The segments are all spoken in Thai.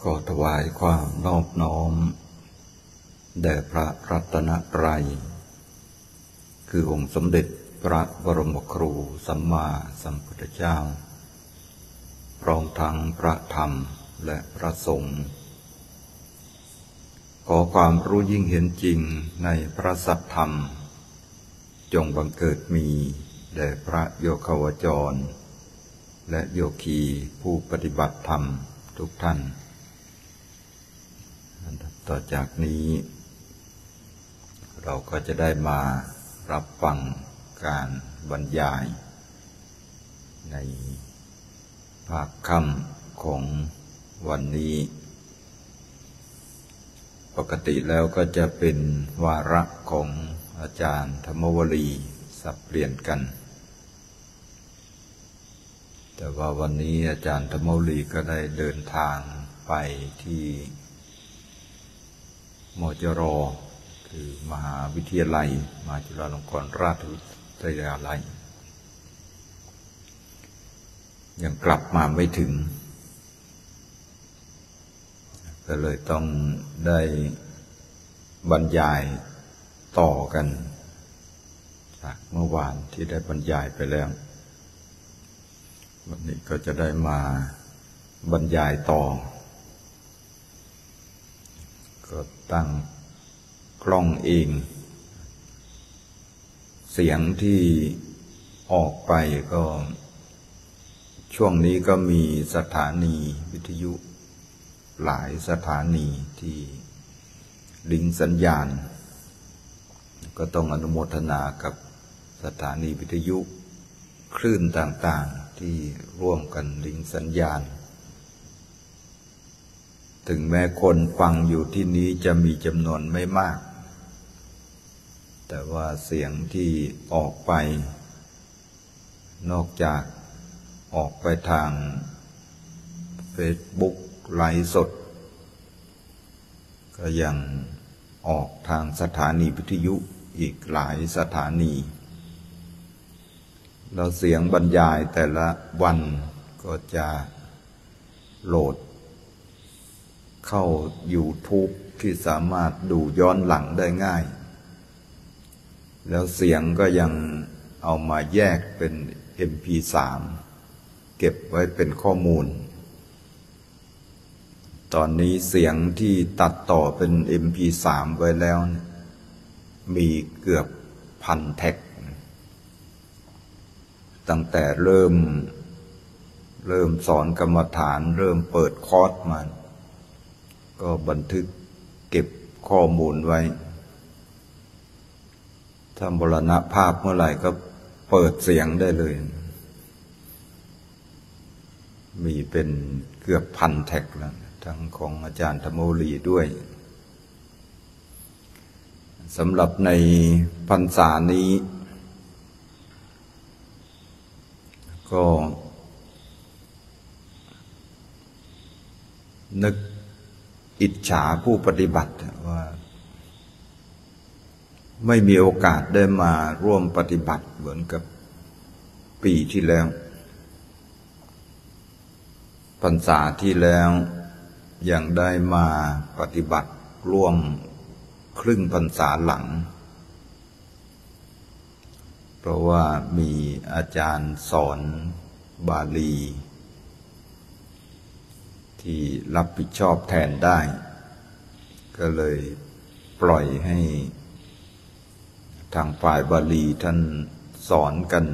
ก็ถวายความนอบน้อมแด่พระรัตนตรัยคือองค์สมเด็จพระบรมครูสัมมาสัมพุทธเจ้าพร้อมทั้งพระธรรมและพระสงฆ์ขอความรู้ยิ่งเห็นจริงในพระสัทธรรมจงบังเกิดมีแด่พระโยคาวจรและโยคีผู้ปฏิบัติธรรมทุกท่านต่อจากนี้เราก็จะได้มารับฟังการบรรยายในภาคค่ำของวันนี้ปกติแล้วก็จะเป็นวาระของอาจารย์ธรรมวลีสับเปลี่ยนกันแต่ว่าวันนี้อาจารย์ธรรมวลีก็ได้เดินทางไปที่มจร.คือมหาวิทยาลัยมหาจุฬาลงกรณราชวิทยาลัยยังกลับมาไม่ถึงก็เลยต้องได้บรรยายต่อกันจากเมื่อวานที่ได้บรรยายไปแล้ววันนี้ก็จะได้มาบรรยายต่อก็ตั้งกล้องเองเสียงที่ออกไปก็ช่วงนี้ก็มีสถานีวิทยุหลายสถานีที่ลิงก์สัญญาณก็ต้องอนุโมทนากับสถานีวิทยุคลื่นต่างๆที่ร่วมกันลิงก์สัญญาณถึงแม้คนฟังอยู่ที่นี้จะมีจำนวนไม่มากแต่ว่าเสียงที่ออกไปนอกจากออกไปทาง Facebook ไลฟ์สดก็ยังออกทางสถานีวิทยุอีกหลายสถานีแล้วเสียงบรรยายแต่ละวันก็จะโหลดเข้า YouTube ที่สามารถดูย้อนหลังได้ง่ายแล้วเสียงก็ยังเอามาแยกเป็น MP3 เก็บไว้เป็นข้อมูลตอนนี้เสียงที่ตัดต่อเป็น MP3 ไว้แล้วมีเกือบ1,000 แท็กตั้งแต่เริ่มสอนกรรมฐานเริ่มเปิดคอร์สมาก็บันทึกเก็บข้อมูลไว้ถ้ามรณภาพเมื่อไหร่ก็เปิดเสียงได้เลยมีเป็นเกือบ1,000 แท็กแล้วทั้งของอาจารย์ธรรมวลีด้วยสำหรับในพรรษานี้ก็นึกอิจฉาผู้ปฏิบัติว่าไม่มีโอกาสได้มาร่วมปฏิบัติเหมือนกับปีที่แล้วพรรษาที่แล้วยังได้มาปฏิบัติร่วมครึ่งพรรษาหลังเพราะว่ามีอาจารย์สอนบาลีที่รับผิดชอบแทนได้ก็เลยปล่อยให้ทางฝ่ายบาลีท่านสอนกัน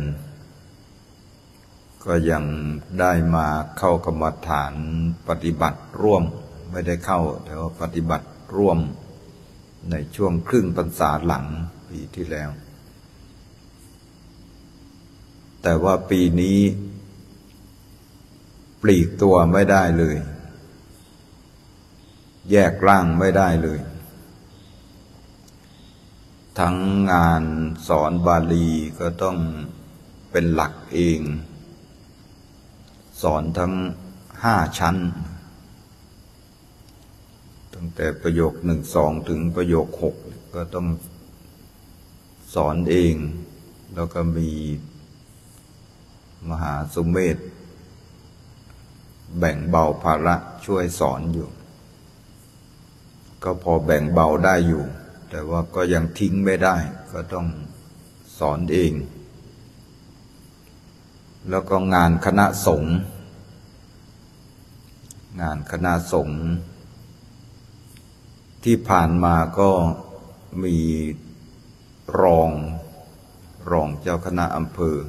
ก็ยังได้มาเข้ากรรมฐานปฏิบัติร่วมไม่ได้เข้าแต่ว่าปฏิบัติร่วมในช่วงครึ่งพรรษาหลังปีที่แล้วแต่ว่าปีนี้ปลีกตัวไม่ได้เลยแยกร่างไม่ได้เลยทั้งงานสอนบาลีก็ต้องเป็นหลักเองสอนทั้ง5 ชั้นตั้งแต่ประโยค 1-2 ถึงประโยค 6ก็ต้องสอนเองแล้วก็มีมหาสุเมธแบ่งเบาภาระช่วยสอนอยู่ เก็พอแบ่งเบาได้อยู่ แต่ว่าก็ยังทิ้งไม่ได้ก็ต้องสอนเองแล้วก็งานคณะสงฆ์ที่ผ่านมาก็มีรองเจ้าคณะอำเภอ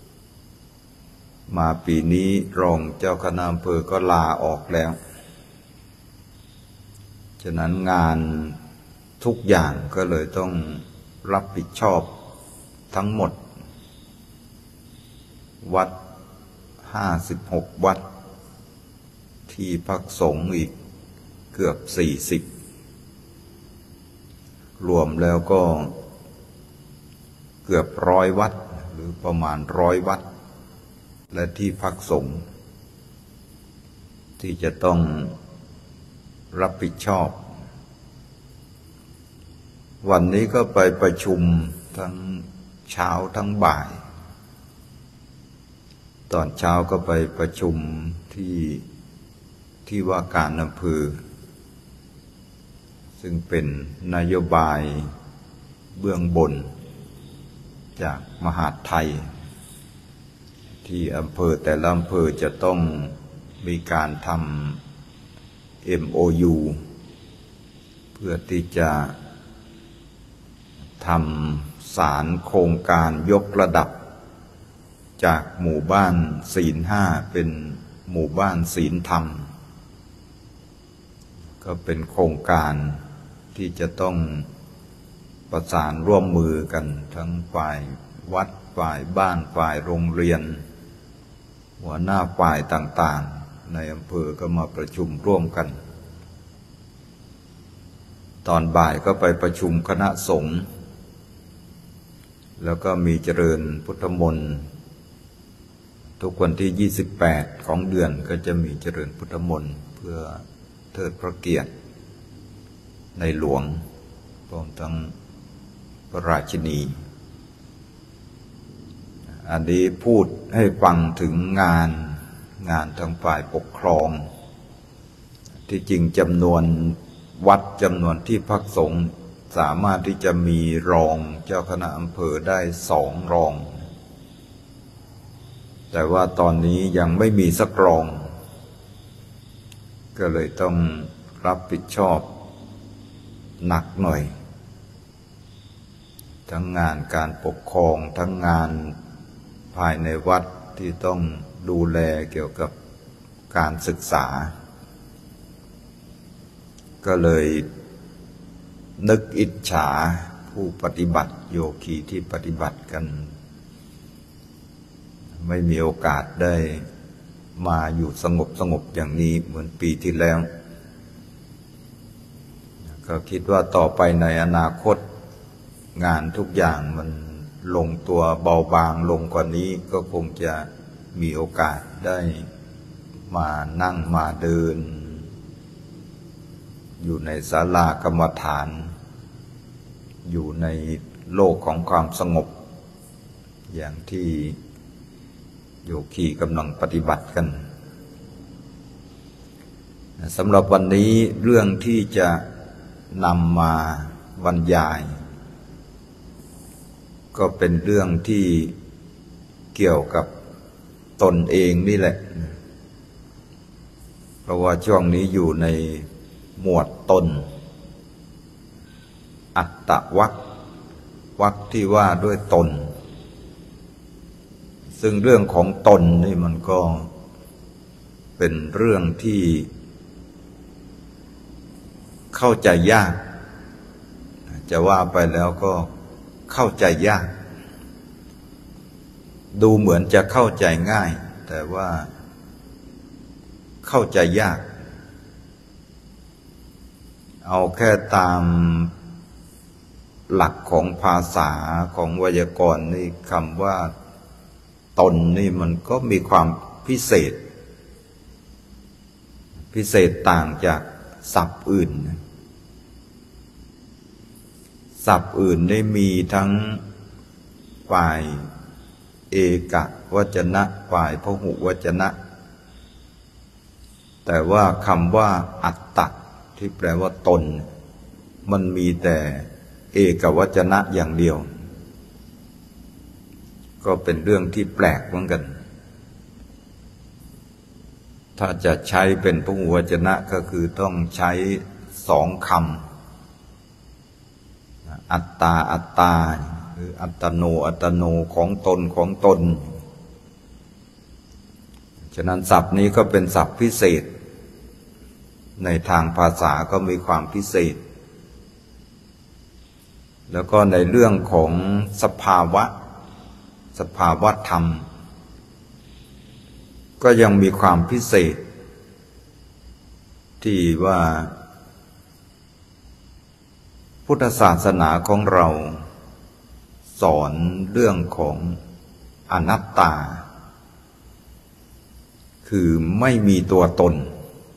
มาปีนี้รองเจ้าคณะอำเภอก็ลาออกแล้วฉะนั้นงานทุกอย่างก็เลยต้องรับผิดชอบทั้งหมดวัด56 วัดที่พักสงฆ์อีกเกือบ40รวมแล้วก็เกือบ100 วัดหรือประมาณ100 วัดและที่พักสงฆ์ที่จะต้องรับผิดชอบวันนี้ก็ไปประชุมทั้งเช้าทั้งบ่ายตอนเช้าก็ไปประชุมที่ว่าการอำเภอซึ่งเป็นนโยบายเบื้องบนจากมหาดไทยที่อำเภอแต่ละอำเภอจะต้องมีการทำ MOU เพื่อที่จะทำศาลโครงการยกระดับจากหมู่บ้านศีล5เป็นหมู่บ้านศีลธรรมก็เป็นโครงการที่จะต้องประสานร่วมมือกันทั้งฝ่ายวัดฝ่ายบ้านฝ่ายโรงเรียนหัวหน้าฝ่ายต่างๆในอำเภอก็มาประชุมร่วมกันตอนบ่ายก็ไปประชุมคณะสงฆ์แล้วก็มีเจริญพุทธมนต์ทุกวันที่28ของเดือนก็จะมีเจริญพุทธมนต์เพื่อเทิดพระเกียรติในหลวงพร้อมทั้งพระราชินีอันนี้พูดให้ฟังถึงงานทางฝ่ายปกครองที่จริงจำนวนวัดจำนวนที่พักสงฆ์สามารถที่จะมีรองเจ้าคณะอำเภอได้2 รองแต่ว่าตอนนี้ยังไม่มีสักรองก็เลยต้องรับผิดชอบหนักหน่อยทั้งงานการปกครองทั้งงานภายในวัดที่ต้องดูแลเกี่ยวกับการศึกษาก็เลยนึกอิจฉาผู้ปฏิบัติโยคีที่ปฏิบัติกันไม่มีโอกาสได้มาอยู่สงบอย่างนี้เหมือนปีที่แล้วก็คิดว่าต่อไปในอนาคตงานทุกอย่างมันลงตัวเบาบางลงกว่านี้ก็คงจะมีโอกาสได้มานั่งมาเดินอยู่ในศาลากรรมฐานอยู่ในโลกของความสงบอย่างที่โยคีกำลังปฏิบัติกันสำหรับวันนี้เรื่องที่จะนำมาบรรยายก็เป็นเรื่องที่เกี่ยวกับตนเองนี่แหละเพราะว่าช่วงนี้อยู่ในหมวดตนอัตตวรรคที่ว่าด้วยตนซึ่งเรื่องของตนนี่มันก็เป็นเรื่องที่เข้าใจยากจะว่าไปแล้วก็เข้าใจยากดูเหมือนจะเข้าใจง่ายแต่ว่าเข้าใจยากเอาแค่ตามหลักของภาษาของไวยากรณ์นี่คำว่าตนนี่มันก็มีความพิเศษต่างจากศัพท์อื่นศัพท์อื่นได้มีทั้งฝ่ายเอกวจนะฝ่ายพหุวจนะแต่ว่าคำว่าอัตตะที่แปลว่าตนมันมีแต่เอกวจนะอย่างเดียวก็เป็นเรื่องที่แปลกเหมือนกันถ้าจะใช้เป็นพหุวจนะก็คือต้องใช้สองคำอัตตาอัตตาหรืออัตโนอัตโนของตนของตนฉะนั้นศัพท์นี้ก็เป็นศัพท์พิเศษในทางภาษาก็มีความพิเศษแล้วก็ในเรื่องของสภาวะธรรมก็ยังมีความพิเศษที่ว่าพุทธศาสนาของเราสอนเรื่องของอนัตตาคือไม่มีตัวตน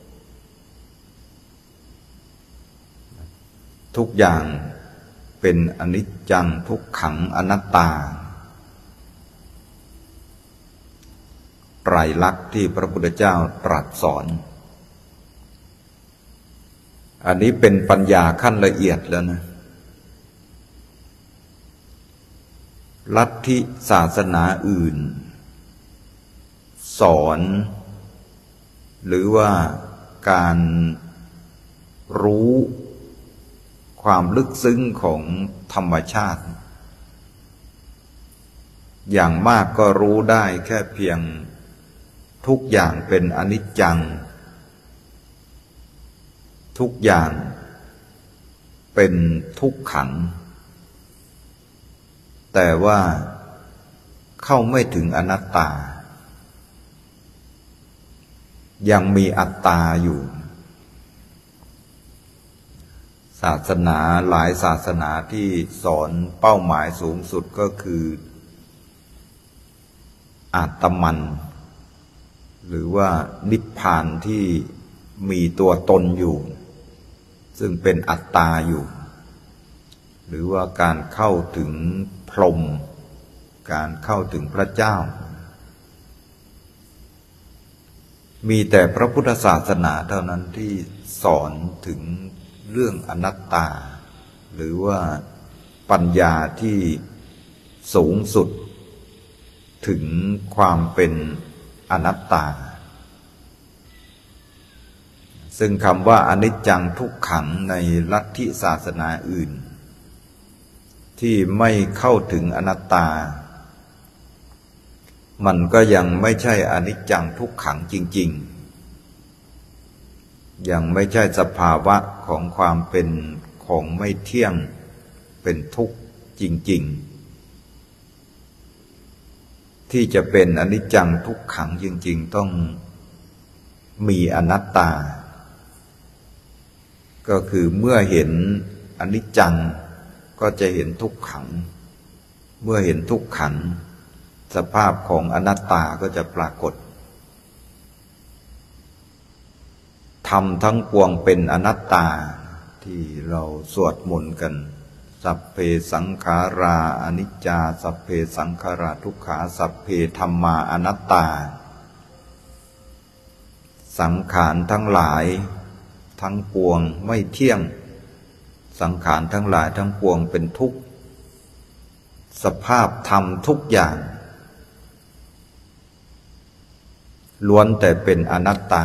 ทุกอย่างเป็นอนิจจังทุกขังอนัตตาไตรลักษณ์ที่พระพุทธเจ้าตรัสสอนอันนี้เป็นปัญญาขั้นละเอียดแล้วนะลัทธิศาสนาอื่นสอนหรือว่าการรู้ความลึกซึ้งของธรรมชาติอย่างมากก็รู้ได้แค่เพียงทุกอย่างเป็นอนิจจังทุกอย่างเป็นทุกขังแต่ว่าเข้าไม่ถึงอนัตตายังมีอัตตาอยู่ศาสนาหลายศาสนาที่สอนเป้าหมายสูงสุดก็คืออาตมันหรือว่านิพพานที่มีตัวตนอยู่ซึ่งเป็นอัตตาอยู่หรือว่าการเข้าถึงพรหมการเข้าถึงพระเจ้ามีแต่พระพุทธศาสนาเท่านั้นที่สอนถึงเรื่องอนัตตาหรือว่าปัญญาที่สูงสุดถึงความเป็นอนัตตาซึ่งคำว่าอนิจจังทุกขังในลัทธิศาสนาอื่นที่ไม่เข้าถึงอนัตตามันก็ยังไม่ใช่อนิจจังทุกขังจริงๆยังไม่ใช่สภาวะของความเป็นของไม่เที่ยงเป็นทุกข์จริงๆที่จะเป็นอนิจจังทุกขังจริงๆต้องมีอนัตตาก็คือเมื่อเห็นอนิจจังก็จะเห็นทุกขังเมื่อเห็นทุกขังสภาพของอนัตตาก็จะปรากฏธรรมทั้งปวงเป็นอนัตตาที่เราสวดมนต์กันสัพเพสังขาราอนิจจาสัพเพสังขาราทุกขาสัพเพธัมมาอนัตตาสังขารทั้งหลายทั้งปวงไม่เที่ยงสังขารทั้งหลายทั้งปวงเป็นทุกข์สภาพธรรมทุกอย่างล้วนแต่เป็นอนัตตา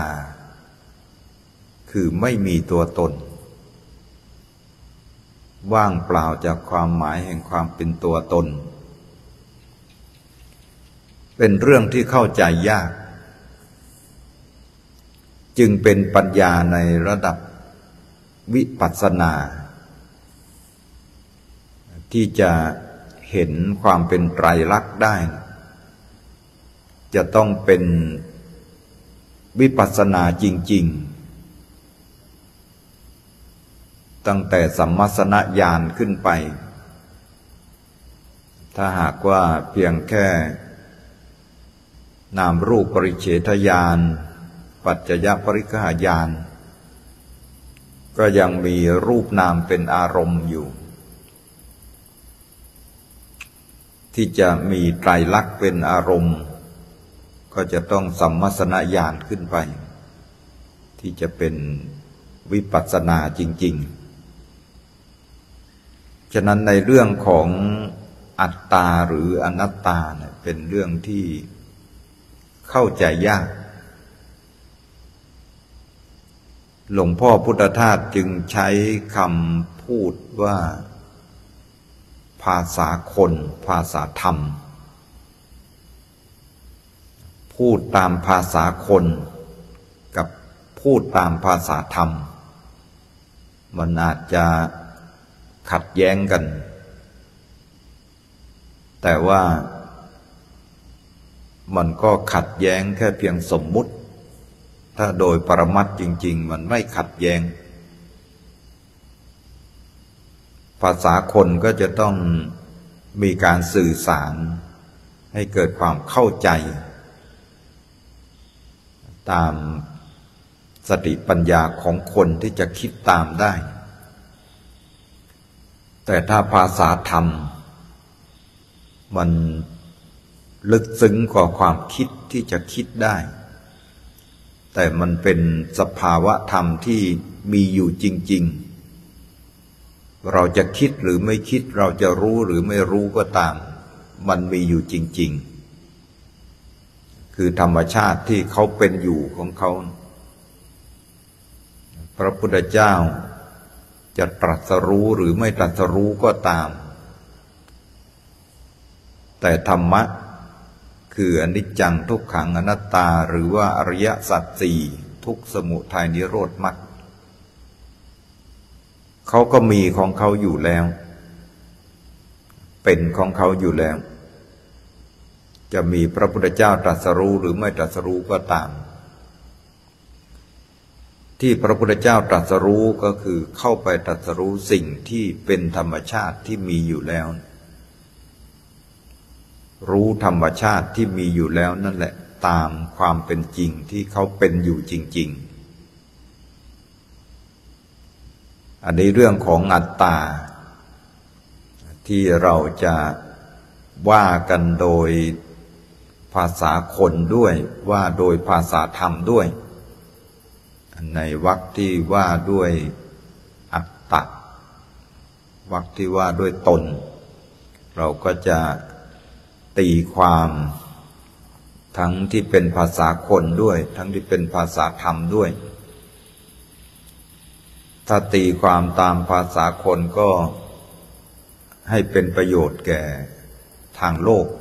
คือไม่มีตัวตนว่างเปล่าจากความหมายแห่งความเป็นตัวตนเป็นเรื่องที่เข้าใจยากจึงเป็นปัญญาในระดับวิปัสสนาที่จะเห็นความเป็นไตรลักษณ์ได้จะต้องเป็นวิปัสสนาจริงๆตั้งแต่สัมมัสสนญาณขึ้นไปถ้าหากว่าเพียงแค่นามรูปปริเฉทญาณปัจจยปริฆาญาณก็ยังมีรูปนามเป็นอารมณ์อยู่ที่จะมีไตรลักษณ์เป็นอารมณ์ก็จะต้องสัมมัสสนญาณขึ้นไปที่จะเป็นวิปัสสนาจริงฉะนั้นในเรื่องของอัตตาหรืออนัตตาเนี่ยเป็นเรื่องที่เข้าใจยากหลวงพ่อพุทธทาสจึงใช้คำพูดว่าภาษาคนภาษาธรรมพูดตามภาษาคนกับพูดตามภาษาธรรมมันอาจจะขัดแย้งกันแต่ว่ามันก็ขัดแย้งแค่เพียงสมมุติถ้าโดยปรมัตถ์จริงๆมันไม่ขัดแย้งภาษาคนก็จะต้องมีการสื่อสารให้เกิดความเข้าใจตามสติปัญญาของคนที่จะคิดตามได้แต่ถ้าภาษาธรรมมันลึกซึ้งกว่าความคิดที่จะคิดได้แต่มันเป็นสภาวะธรรมที่มีอยู่จริงๆเราจะคิดหรือไม่คิดเราจะรู้หรือไม่รู้ก็ตามมันมีอยู่จริงๆคือธรรมชาติที่เขาเป็นอยู่ของเขาพระพุทธเจ้าจะตรัสรู้หรือไม่ตรัสรู้ก็ตามแต่ธรรมะคืออนิจจังทุกขังอนัตตาหรือว่าอริยสัจสี่ทุกข์สมุทัยนิโรธมรรคเขาก็มีของเขาอยู่แล้วเป็นของเขาอยู่แล้วจะมีพระพุทธเจ้าตรัสรู้หรือไม่ตรัสรู้ก็ตามที่พระพุทธเจ้าตรัสรู้ก็คือเข้าไปตรัสรู้สิ่งที่เป็นธรรมชาติที่มีอยู่แล้วรู้ธรรมชาติที่มีอยู่แล้วนั่นแหละตามความเป็นจริงที่เขาเป็นอยู่จริงๆอันนี้เรื่องของอัตตาที่เราจะว่ากันโดยภาษาคนด้วยว่าโดยภาษาธรรมด้วยในวรรคที่ว่าด้วยอัตตะวรรคที่ว่าด้วยตนเราก็จะตีความทั้งที่เป็นภาษาคนด้วยทั้งที่เป็นภาษาธรรมด้วยถ้าตีความตามภาษาคนก็ให้เป็นประโยชน์แก่ทางโลก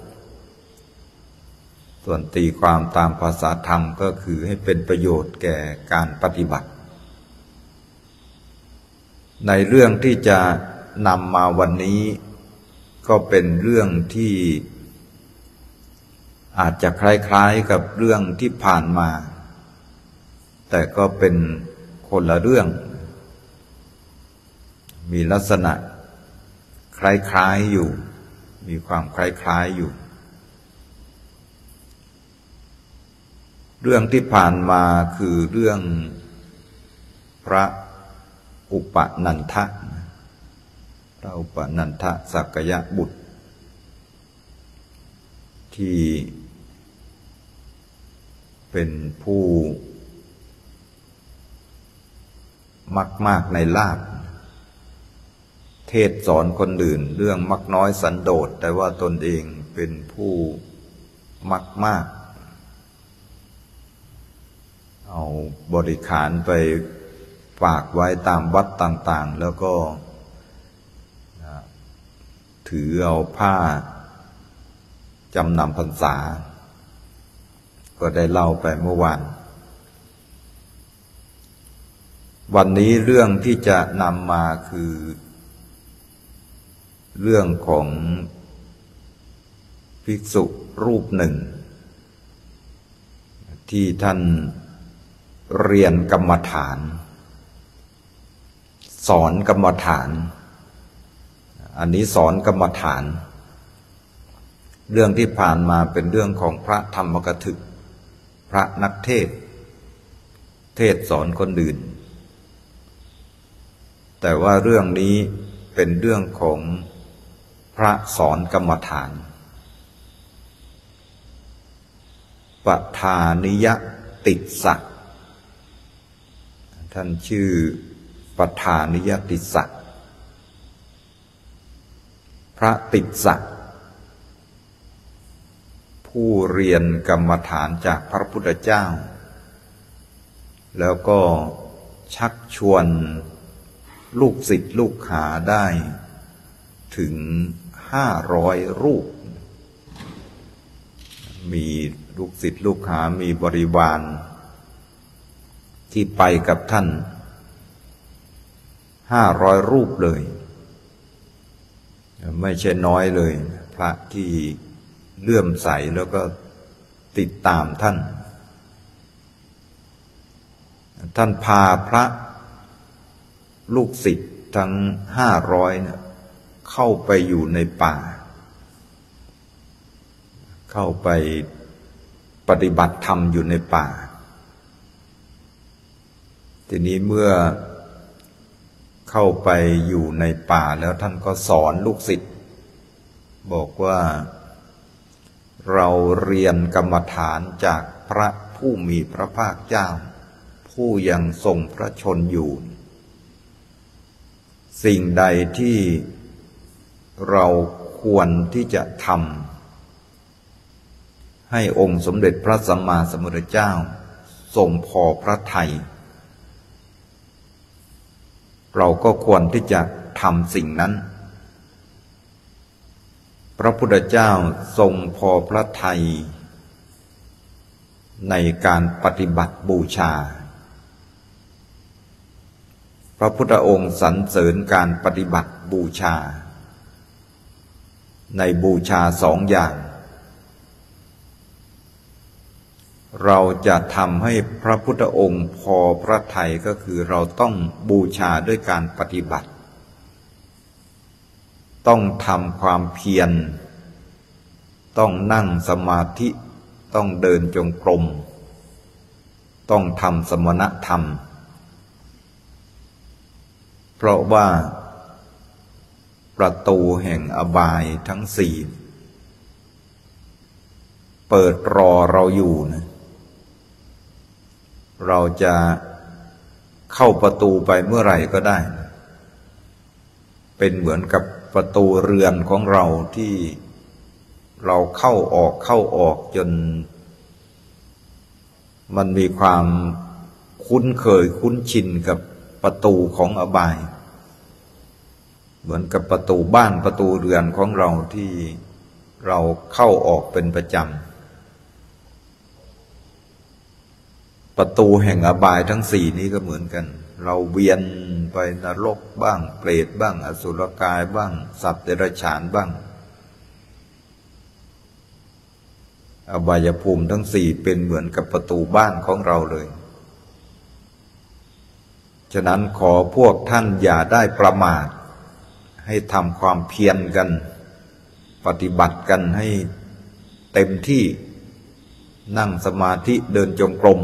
ส่วนตีความตามภาษาธรรมก็คือให้เป็นประโยชน์แก่การปฏิบัติในเรื่องที่จะนำมาวันนี้ก็เป็นเรื่องที่อาจจะคล้ายๆกับเรื่องที่ผ่านมาแต่ก็เป็นคนละเรื่องมีลักษณะคล้ายๆอยู่มีความคล้ายๆอยู่เรื่องที่ผ่านมาคือเรื่องพระอุปนันทะพระอุปนันทะสักยบุตรที่เป็นผู้มากในลาภเทศสอนคนอื่นเรื่องมักน้อยสันโดษแต่ว่าตนเองเป็นผู้มากเอาบริขารไปฝากไว้ตามวัดต่างๆแล้วก็ถือเอาผ้าจำนำพรรษาก็ได้เล่าไปเมื่อวานวันนี้เรื่องที่จะนำมาคือเรื่องของภิกษุรูปหนึ่งที่ท่านเรียนกรรมฐานสอนกรรมฐานอันนี้สอนกรรมฐานเรื่องที่ผ่านมาเป็นเรื่องของพระธรรมกถึกพระนักเทศเทศสอนคนอื่นแต่ว่าเรื่องนี้เป็นเรื่องของพระสอนกรรมฐานปทานิยติสสะท่านชื่อปทานิยติสสะระติสสะผู้เรียนกรรมฐานจากพระพุทธเจ้าแล้วก็ชักชวนลูกศิษย์ลูกหาได้ถึง500 รูปมีลูกศิษย์ลูกหามีบริวารที่ไปกับท่าน500 รูปเลยไม่ใช่น้อยเลยพระที่เลื่อมใสแล้วก็ติดตามท่านพาพระลูกศิษย์ทั้ง500เนี่ยเข้าไปอยู่ในป่าเข้าไปปฏิบัติธรรมอยู่ในป่าทีนี้เมื่อเข้าไปอยู่ในป่าแล้วท่านก็สอนลูกศิษย์บอกว่าเราเรียนกรรมฐานจากพระผู้มีพระภาคเจ้าผู้ยังทรงพระชนอยู่สิ่งใดที่เราควรที่จะทำให้องค์สมเด็จพระสัมมาสัมพุทธเจ้าทรงพอพระทัยเราก็ควรที่จะทำสิ่งนั้นพระพุทธเจ้าทรงพอพระทัยในการปฏิบัติบูชาพระพุทธองค์สรรเสริญการปฏิบัติบูชาในบูชา2 อย่างเราจะทำให้พระพุทธองค์พอพระทัยก็คือเราต้องบูชาด้วยการปฏิบัติต้องทำความเพียรต้องนั่งสมาธิต้องเดินจงกรมต้องทำสมณธรรมเพราะว่าประตูแห่งอบายทั้ง4เปิดรอเราอยู่นะเราจะเข้าประตูไปเมื่อไหร่ก็ได้เป็นเหมือนกับประตูเรือนของเราที่เราเข้าออกจนมันมีความคุ้นเคยคุ้นชินกับประตูของอบายเหมือนกับประตูบ้านประตูเรือนของเราที่เราเข้าออกเป็นประจำประตูแห่งอบายทั้ง4นี้ก็เหมือนกันเราเวียนไปนรกบ้างเปรตบ้างอสุรกายบ้างสัตว์เดรัจฉานบ้างอบายภูมิทั้ง4เป็นเหมือนกับประตูบ้านของเราเลยฉะนั้นขอพวกท่านอย่าได้ประมาทให้ทำความเพียรกันปฏิบัติกันให้เต็มที่นั่งสมาธิเดินจงกรม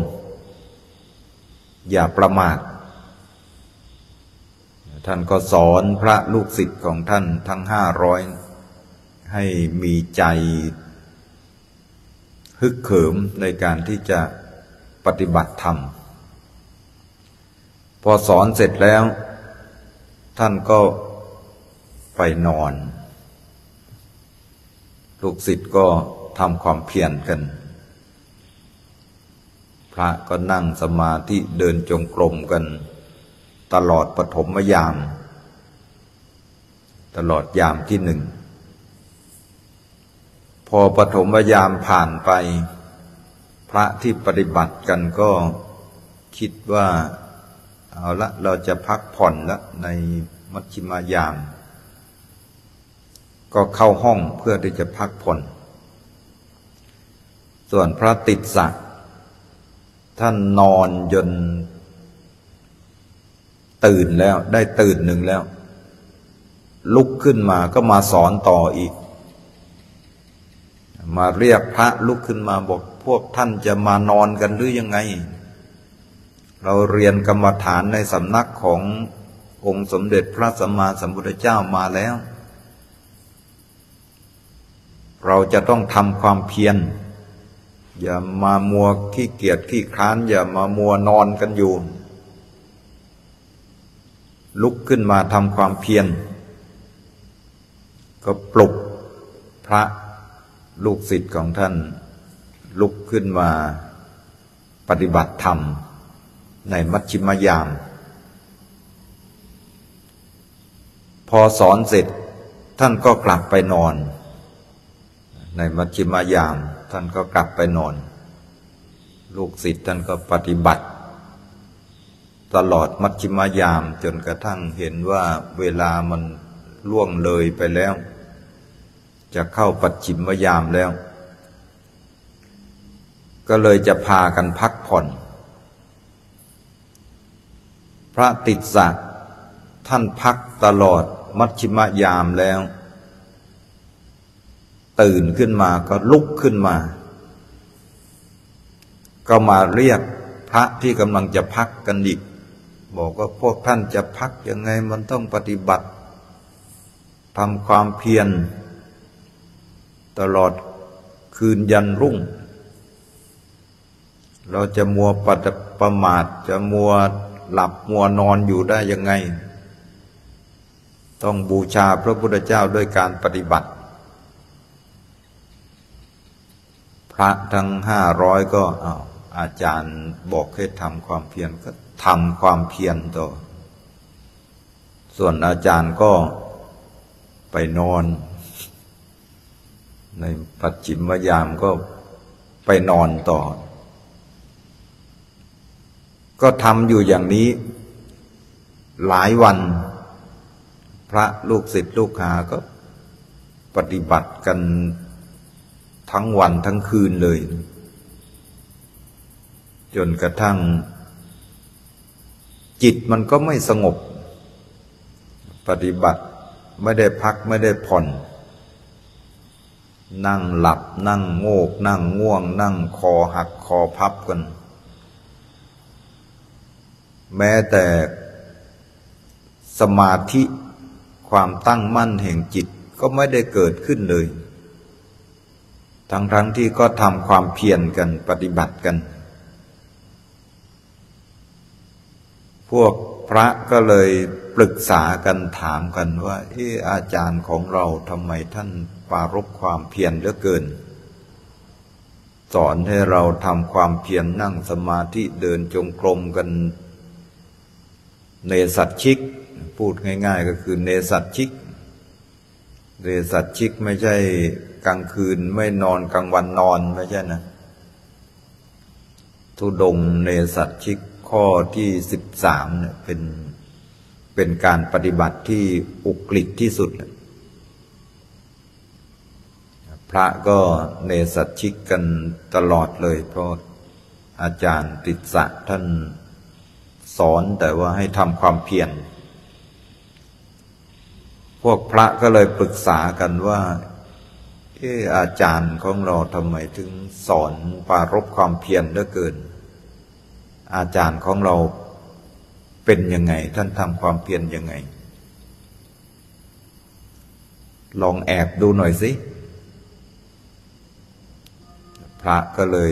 อย่าประมาทท่านก็สอนพระลูกศิษย์ของท่านทั้ง500ให้มีใจฮึกเหิมในการที่จะปฏิบัติธรรมพอสอนเสร็จแล้วท่านก็ไปนอนลูกศิษย์ก็ทำความเพียรกันพระก็นั่งสมาธิเดินจงกรมกันตลอดปฐมยามตลอดยามที่1พอปฐมยามผ่านไปพระที่ปฏิบัติกันก็คิดว่าเอาละเราจะพักผ่อนละในมัชฌิมยามก็เข้าห้องเพื่อที่จะพักผ่อนส่วนพระติสสะท่านนอนจนตื่นแล้วได้ตื่นหนึ่งแล้วลุกขึ้นมาก็มาสอนต่ออีกมาเรียกพระลุกขึ้นมาบอกพวกท่านจะมานอนกันหรือยังไงเราเรียนกรรมฐานในสำนักขององค์สมเด็จพระสัมมาสัมพุทธเจ้ามาแล้วเราจะต้องทำความเพียรอย่ามามัวขี้เกียจขี้คร้านอย่ามามัวนอนกันอยู่ลุกขึ้นมาทำความเพียรกก็ปลุกพระลูกศิษย์ของท่านลุกขึ้นมาปฏิบัติธรรมในมัชฌิมยามพอสอนเสร็จท่านก็กลับไปนอนในมัชฌิมยามท่านก็กลับไปนอนลูกศิษย์ท่านก็ปฏิบัติตลอดมัชฌิมยามจนกระทั่งเห็นว่าเวลามันล่วงเลยไปแล้วจะเข้าปัจฉิมยามแล้วก็เลยจะพากันพักผ่อนพระติสสะท่านพักตลอดมัชฌิมยามแล้วตื่นขึ้นมาก็ลุกขึ้นมาก็มาเรียกพระที่กำลังจะพักกันอีกบอกว่าพวกท่านจะพักยังไงมันต้องปฏิบัติทำความเพียรตลอดคืนยันรุ่งเราจะมัวประมาทจะมัวหลับมัวนอนอยู่ได้ยังไงต้องบูชาพระพุทธเจ้าด้วยการปฏิบัติพระทั้ง500ก็อาจารย์บอกให้ทำความเพียรก็ทำความเพียรต่อส่วนอาจารย์ก็ไปนอนในปัจฉิมยามก็ไปนอนต่อก็ทำอยู่อย่างนี้หลายวันพระลูกศิษย์ลูกหาก็ปฏิบัติกันทั้งวันทั้งคืนเลยจนกระทั่งจิตมันก็ไม่สงบปฏิบัติไม่ได้พักไม่ได้ผ่อนนั่งหลับนั่งโงกนั่งง่วงนั่งคอหักคอพับกันแม้แต่สมาธิความตั้งมั่นแห่งจิตก็ไม่ได้เกิดขึ้นเลยทั้งที่ก็ทำความเพียรกันปฏิบัติกันพวกพระก็เลยปรึกษากันถามกันว่าอาจารย์ของเราทำไมท่านปรารภความเพียรเหลือเกินสอนให้เราทำความเพียรนั่งสมาธิเดินจงกรมกันเนสัชชิกพูดง่ายๆก็คือเนสัชชิกเนสัชชิกไม่ใช่กลางคืนไม่นอนกลางวันนอนไม่ใช่นะธุดงค์เนสัชชิกข้อที่13เนี่ยเป็นการปฏิบัติที่อุกฤษที่สุดพระก็เนสัชชิกกันตลอดเลยเพราะอาจารย์ติสสะท่านสอนแต่ว่าให้ทำความเพียรพวกพระก็เลยปรึกษากันว่าอาจารย์ของเราทำไมถึงสอนปรารภความเพียรเหลือเกินอาจารย์ของเราเป็นยังไงท่านทำความเพียรยังไงลองแอบดูหน่อยสิพระก็เลย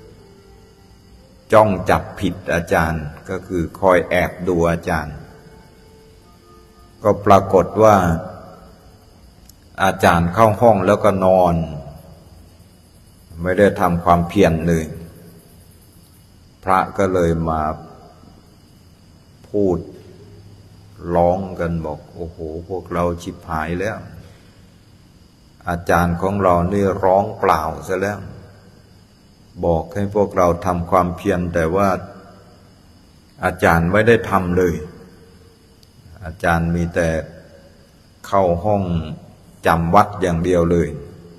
จ้องจับผิดอาจารย์ก็คือคอยแอบดูอาจารย์ก็ปรากฏว่าอาจารย์เข้าห้องแล้วก็นอนไม่ได้ทำความเพียรเลยพระก็เลยมาพูดร้องกันบอกโอ้โหพวกเราฉิบหายแล้วอาจารย์ของเรานี่ร้องเปล่าซะแล้วบอกให้พวกเราทำความเพียรแต่ว่าอาจารย์ไม่ได้ทำเลยอาจารย์มีแต่เข้าห้องจำวัดอย่างเดียวเลย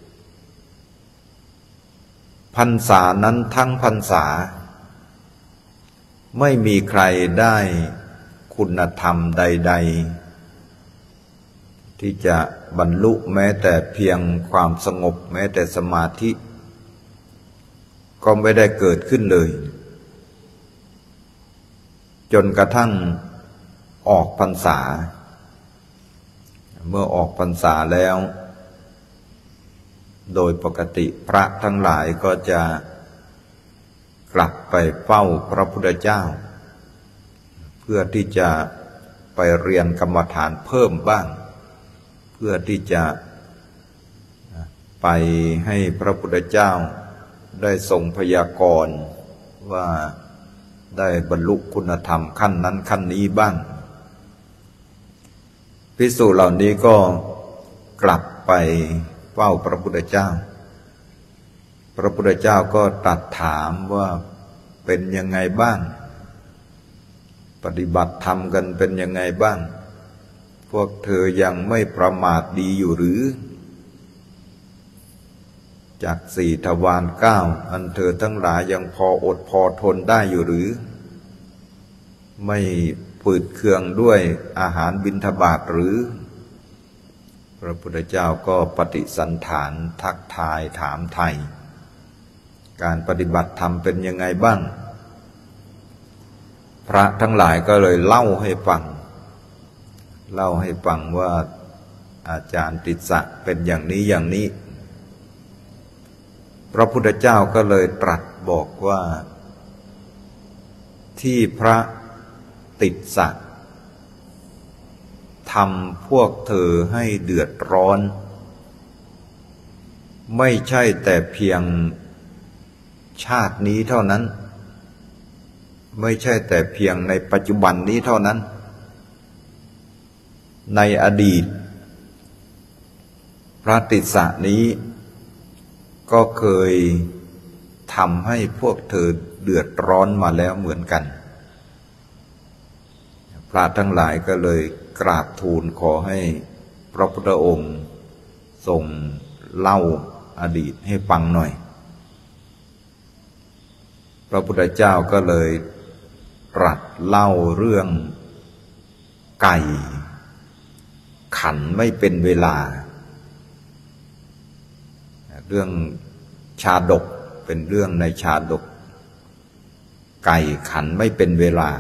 พรรษานั้นทั้งพรรษาไม่มีใครได้คุณธรรมใดๆที่จะบรรลุแม้แต่เพียงความสงบแม้แต่สมาธิก็ไม่ได้เกิดขึ้นเลยจนกระทั่งออกพรรษาเมื่อออกพรรษาแล้วโดยปกติพระทั้งหลายก็จะกลับไปเฝ้าพระพุทธเจ้าเพื่อที่จะไปเรียนกรรมฐานเพิ่มบ้างเพื่อที่จะไปให้พระพุทธเจ้าได้ทรงพยากรณ์ว่าได้บรรลุคุณธรรมขั้นนั้นขั้นนี้บ้างภิกษุเหล่านี้ก็กลับไปเฝ้าพระพุทธเจ้าพระพุทธเจ้าก็ตรัสถามว่าเป็นยังไงบ้างปฏิบัติธรรมกันเป็นยังไงบ้างพวกเธอยังไม่ประมาทดีอยู่หรือจาก4 ทวาร 9อันเธอทั้งหลายยังพออดพอทนได้อยู่หรือไม่ฝืดเคืองด้วยอาหารบิณฑบาตหรือพระพุทธเจ้าก็ปฏิสันถานทักทายถามไถ่การปฏิบัติธรรมเป็นยังไงบ้างพระทั้งหลายก็เลยเล่าให้ฟังว่าอาจารย์ติสสะเป็นอย่างนี้อย่างนี้พระพุทธเจ้าก็เลยตรัสบอกว่าที่พระติสสะทำพวกเธอให้เดือดร้อนไม่ใช่แต่เพียงชาตินี้เท่านั้นไม่ใช่แต่เพียงในปัจจุบันนี้เท่านั้นในอดีตพระติสสะนี้ก็เคยทำให้พวกเธอเดือดร้อนมาแล้วเหมือนกันพระทั้งหลายก็เลยกราบทูลขอให้พระพุทธองค์ทรงเล่าอดีตให้ฟังหน่อยพระพุทธเจ้าก็เลยตรัสเล่าเรื่องไก่ขันไม่เป็นเวลาเรื่องชาดกเป็นเรื่องในชาดกไก่ขันไม่เป็นเวลา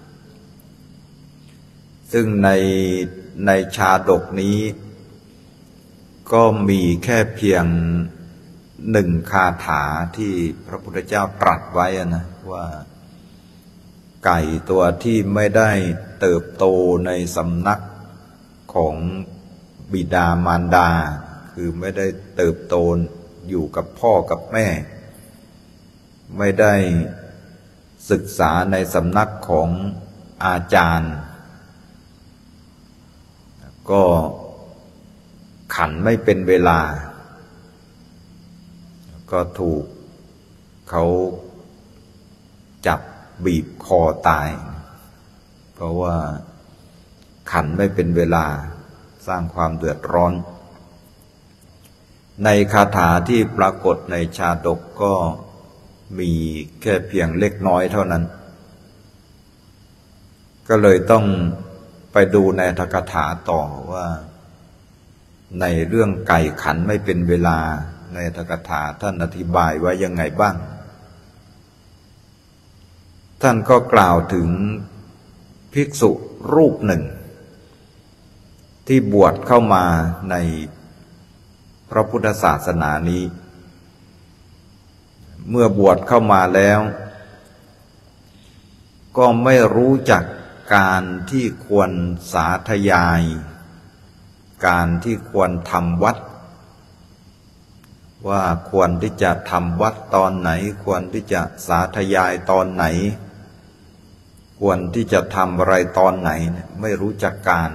ซึ่งในชาดกนี้ก็มีแค่เพียง1 คาถาที่พระพุทธเจ้าตรัสไว้นะว่าไก่ตัวที่ไม่ได้เติบโตในสำนักของบิดามารดาคือไม่ได้เติบโตอยู่กับพ่อกับแม่ไม่ได้ศึกษาในสำนักของอาจารย์ก็ขันไม่เป็นเวลาก็ถูกเขาจับบีบคอตายเพราะว่าขันไม่เป็นเวลาสร้างความเดือดร้อนในคาถาที่ปรากฏในชาดกก็มีแค่เพียงเล็กน้อยเท่านั้นก็เลยต้องไปดูในอรรถกถาต่อว่าในเรื่องไก่ขันไม่เป็นเวลาในอรรถกถาท่านอธิบายไว้ยังไงบ้างท่านก็กล่าวถึงภิกษุรูปหนึ่งที่บวชเข้ามาในพระพุทธศาสนานี้เมื่อบวชเข้ามาแล้วก็ไม่รู้จักการที่ควรสาธยายการที่ควรทำวัดว่าควรที่จะทำวัดตอนไหนควรที่จะสาธยายตอนไหนควรที่จะทำอะไรตอนไหนไม่รู้จักการ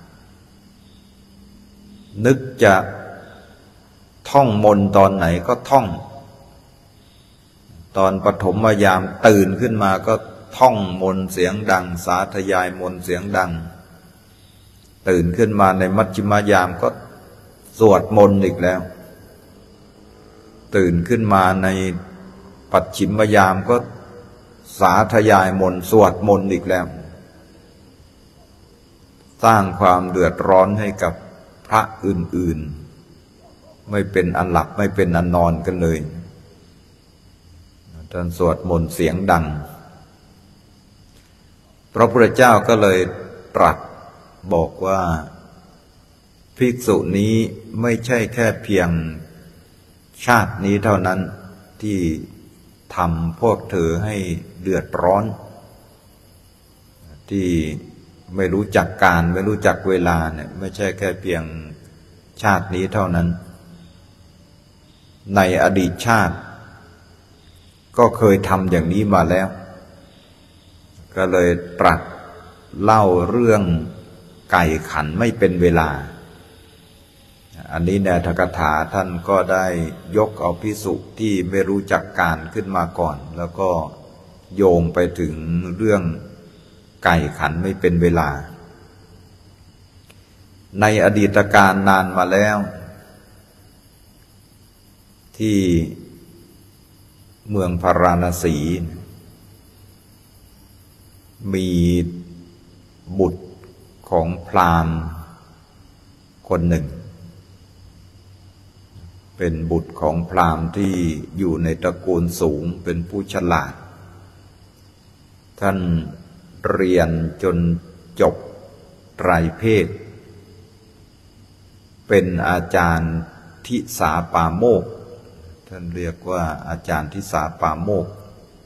นึกจะท่องมนต์ตอนไหนก็ท่องตอนปฐมยามตื่นขึ้นมาก็ท่องมนต์เสียงดังสาธยายมนต์เสียงดังตื่นขึ้นมาในมัชฌิมยามก็สวดมนต์อีกแล้วตื่นขึ้นมาในปัจฉิมยามก็สาธยายมนต์สวดมนต์อีกแล้วสร้างความเดือดร้อนให้กับพระอื่นๆไม่เป็นอันหลับไม่เป็นอันนอนกันเลยท่านสวดมนต์เสียงดังพระพุทธเจ้าก็เลยตรัสบอกว่าภิกษุนี้ไม่ใช่แค่เพียงชาตินี้เท่านั้นที่ทำพวกเธอให้เดือดร้อนที่ไม่รู้จักการไม่รู้จักเวลาเนี่ยไม่ใช่แค่เพียงชาตินี้เท่านั้นในอดีตชาติก็เคยทำอย่างนี้มาแล้วก็เลยตรัสเล่าเรื่องไก่ขันไม่เป็นเวลาอันนี้ในอัตถกถาท่านก็ได้ยกเอาภิกษุที่ไม่รู้จักการขึ้นมาก่อนแล้วก็โยงไปถึงเรื่องไก่ขันไม่เป็นเวลาในอดีตการนานมาแล้วที่เมืองพาราณสีมีบุตรของพราหมณ์คนหนึ่งเป็นบุตรของพราหมณ์ที่อยู่ในตระกูลสูงเป็นผู้ฉลาดท่านเรียนจนจบไตรเพศเป็นอาจารย์ทิสาปาโมกข์ท่านเรียกว่าอาจารย์ทิสาปาโมกข์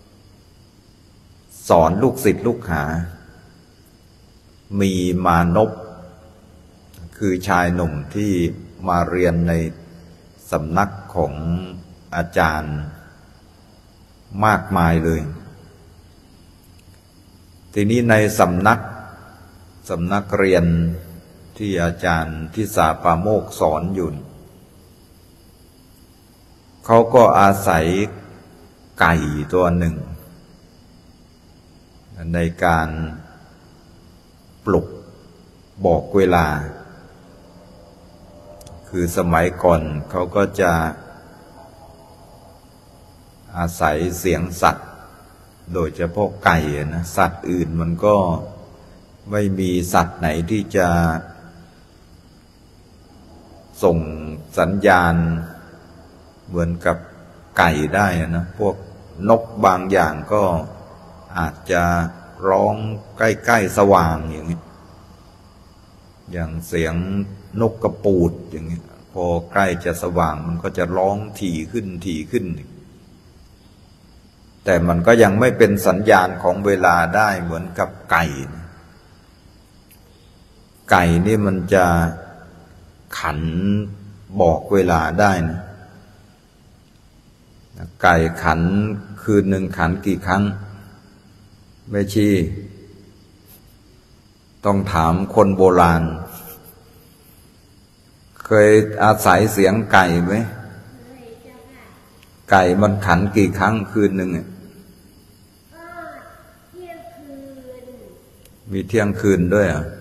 สอนลูกศิษย์ลูกหามีมานพคือชายหนุ่มที่มาเรียนในสำนักของอาจารย์มากมายเลยทีนี้ในสำนักเรียนที่อาจารย์ทิสาปาโมกข์สอนอยู่เขาก็อาศัยไก่ตัวหนึ่งในการปลุกบอกเวลาคือสมัยก่อนเขาก็จะอาศัยเสียงสัตว์โดยเฉพาะไก่นะสัตว์อื่นมันก็ไม่มีสัตว์ไหนที่จะส่งสัญญาณเหมือนกับไก่ได้นะพวกนกบางอย่างก็อาจจะร้องใกล้ๆสว่างอย่างนี้อย่างเสียงนกกระปูดอย่างนี้พอใกล้จะสว่างมันก็จะร้องถี่ขึ้นแต่มันก็ยังไม่เป็นสัญญาณของเวลาได้เหมือนกับไก่ไก่นี่มันจะขันบอกเวลาได้นะไก่ขันคืนหนึ่งขันกี่ครั้งไม่ชี้ต้องถามคนโบราณเคยอาศัยเสียงไก่ไหมไก่มันขันกี่ครั้งคืนหนึ่งมีเที่ยงคืนด้วยอ่ะ